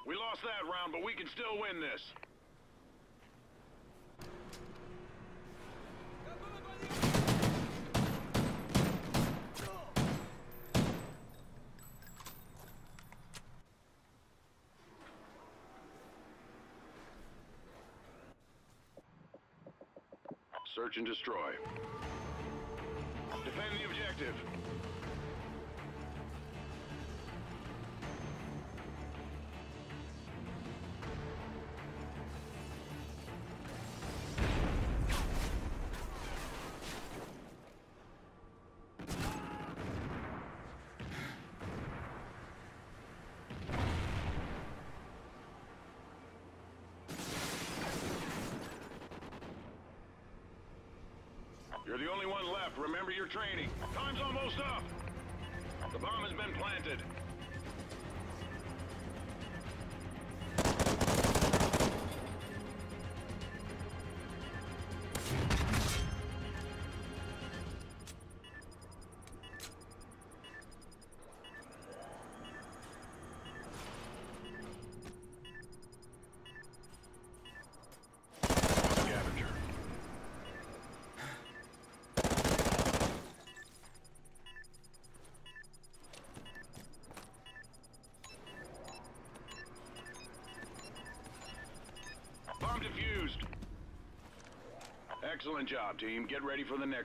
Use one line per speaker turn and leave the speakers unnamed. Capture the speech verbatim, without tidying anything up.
We lost that round, but we can still win this. Search and destroy. Defend the objective. You're the only one left. Remember your training. Time's almost up. The bomb has been planted. Scavenger. Bomb defused. Excellent job, team. Get ready for the next.